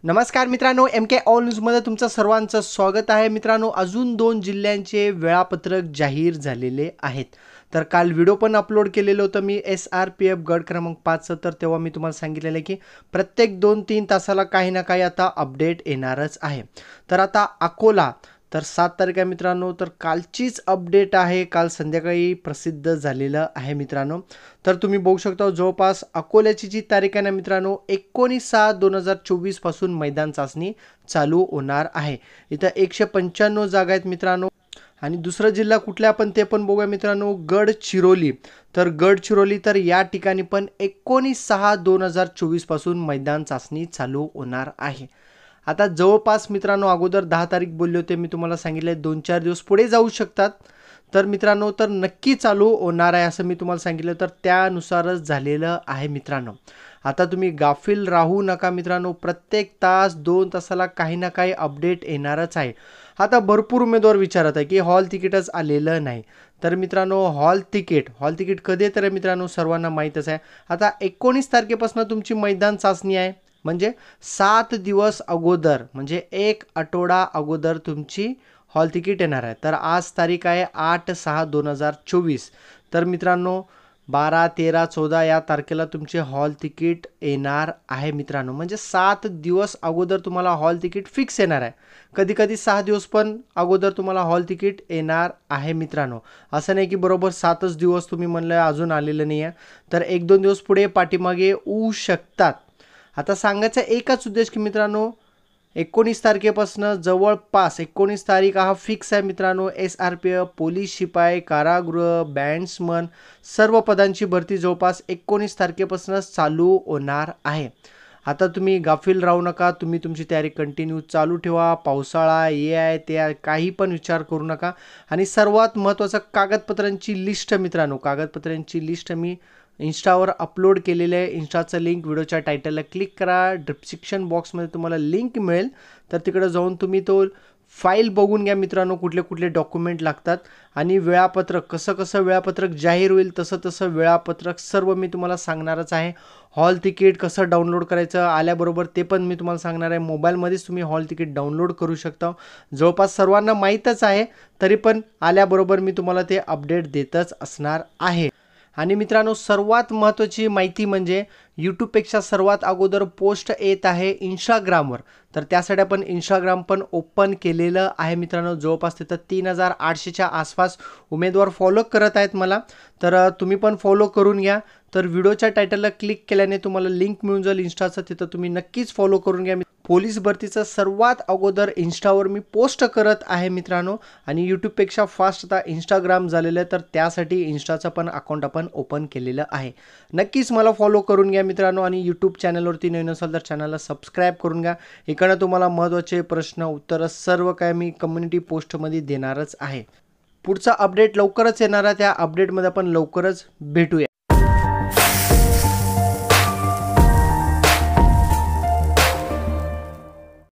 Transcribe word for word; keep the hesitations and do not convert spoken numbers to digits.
नमस्कार मित्रांनो, एम के ऑल न्यूजमध्ये तुमचं सर्वांचं स्वागत आहे. मित्रांनो, अजून दोन जिल्ह्यांचे वेळापत्रक जाहीर झालेले आहेत. तर काल व्हिडिओ पण अपलोड केलेलं होतं मी एस आर पी एफ गड क्रमांक पाचचं. तर तेव्हा मी तुम्हाला सांगितलेलं आहे की प्रत्येक दोन तीन तासाला काही ना काही आता अपडेट येणारच आहे. तर आता अकोला तर सात तारीख आहे मित्रांनो. तर कालचीच अपडेट आहे, काल संध्याकाळी प्रसिद्ध झालेलं आहे मित्रांनो. तर तुम्ही बघू शकता जवळपास अकोल्याची जी तारीख आहे ना मित्रांनो, एकोणीस सात दोन हजार चोवीस पासून मैदान चाचणी चालू होणार आहे. इथं एकशे पंच्याण्णव जागा आहेत मित्रांनो. आणि दुसरा जिल्हा कुठला आपण ते पण बघूया मित्रांनो, गडचिरोली. तर गडचिरोली तर या ठिकाणी पण एकोणीस सहा दोन हजार चोवीस पासून मैदान चाचणी चालू होणार आहे. आता जवळपास मित्रांनो, अगोदर दहा तारीख बोलले होते मी, तुम्हाला सांगितले दोन चार दिवस पुढे जाऊ शकतात. तर मित्रांनो, तर नक्की चालू होणार आहे असं मी तुम्हाला सांगितलं. तर त्यानुसारच झालेलं आहे मित्रांनो. आता तुम्ही गाफील राहू नका मित्रांनो, प्रत्येक तास दोन तासाला काही ना काही अपडेट येणारच आहे. आता भरपूर उमेदवार विचारत आहे की हॉल तिकीटच आलेलं नाही. तर मित्रांनो, हॉल तिकीट हॉल तिकीट कधी येतं रे मित्रांनो, सर्वांना माहीतच आहे. आता एकोणीस तारखेपासून तुमची मैदान चाचणी आहे, म्हणजे सात दिवस अगोदर, म्हणजे एक आठवडा अगोदर तुमची हॉल तिकीट येणार आहे. तर आज तारीख आहे आठ सहा दोन हजार चोवीस. तर मित्रांनो, बारा तेरा चौदा या तारखेला तुमचे हॉल तिकीट येणार आहे मित्रांनो. म्हणजे सात दिवस अगोदर तुम्हाला हॉल तिकीट फिक्स येणार आहे. कधी कधी सहा दिवस पण अगोदर तुम्हाला हॉल तिकीट येणार आहे मित्रांनो. असं नाही की बरोबर सातच दिवस तुम्ही म्हणलं अजून आलेलं नाही आहे. तर एक दोन दिवस पुढे पाठीमागे येऊ शकतात. आता सांगायचा एकच उद्देश की मित्रांनो, एकोणीस तारखेपासून जवळपास एकोणीस तारीख हा फिक्स आहे मित्रांनो. S R P F, police शिपाई, कारागृह, बँड्समन सर्व पदांची भरती जवळपास एकोणीस तारखेपासूनच चालू होणार आहे. आता तुम्ही गाफील राहू नका, तुम्ही तुमची तयारी कंटिन्यू चालू ठेवा. पावसाळा हे आहे ते आहे, काही पण विचार करू नका. आणि सर्वात महत्त्वाचं, कागदपत्रांची लिस्ट मित्रांनो, कागदपत्रांची लिस्ट मी इंस्टावर अपलोड केलेलं आहे. इंस्टाचं लिंक व्हिडिओच्या टायटलला क्लिक करा, डिस्क्रिप्शन बॉक्समध्ये तुम्हाला लिंक मिळेल. तर तिकडे जाऊन तुम्ही तो फाईल बघून घ्या मित्रांनो, कुठले कुठले डॉक्युमेंट लागतात आणि वेळापत्रक कसं कसं वेळापत्रक जाहीर होईल तसं तसं वेळापत्रक सर्व मी तुम्हाला सांगणारच आहे. हॉल तिकीट कसं डाउनलोड करायचं आल्याबरोबर ते पण मी तुम्हाला सांगणार आहे. मोबाईलमध्येच तुम्ही हॉल तिकीट डाउनलोड करू शकता. जवळपास सर्वांना माहीतच आहे, तरी पण आल्याबरोबर मी तुम्हाला ते अपडेट देतच असणार आहे. आणि मित्रांनो, सर्वात महत्त्वाची माहिती म्हणजे यूट्यूबपेक्षा सर्वात अगोदर पोस्ट येत आहे इंस्टाग्रामवर. तर त्यासाठी आपण इंस्टाग्राम पण ओपन केलेलं आहे मित्रांनो. जवळपास तिथं तीन हजार आठशेच्या आसपास उमेदवार फॉलो करत आहेत मला. तर तुम्ही पण फॉलो करून घ्या. तर व्हिडिओच्या टायटलला क्लिक केल्याने तुम्हाला लिंक मिळून जाईल इंस्टाचं, तिथं तुम्ही नक्कीच फॉलो करून घ्या. पोलीस भरतीचं सर्वात अगोदर इंस्टावर मी पोस्ट करत आहे मित्रांनो. आणि यूट्यूबपेक्षा फास्ट आता इंस्टाग्राम झालेलं आहे, तर त्यासाठी इंस्टाचं पण अकाउंट आपण ओपन केलेलं आहे. नक्कीच मला फॉलो करून घ्या मित्रांनो. आणि यूट्यूब चॅनलवरती नवीन असाल तर चॅनलला सबस्क्राईब करून घ्या. इकडं तुम्हाला महत्त्वाचे प्रश्न उत्तरं सर्व काय मी कम्युनिटी पोस्टमध्ये देणारच आहे. पुढचा अपडेट लवकरच येणार आहे, त्या अपडेटमध्ये आपण लवकरच भेटूया.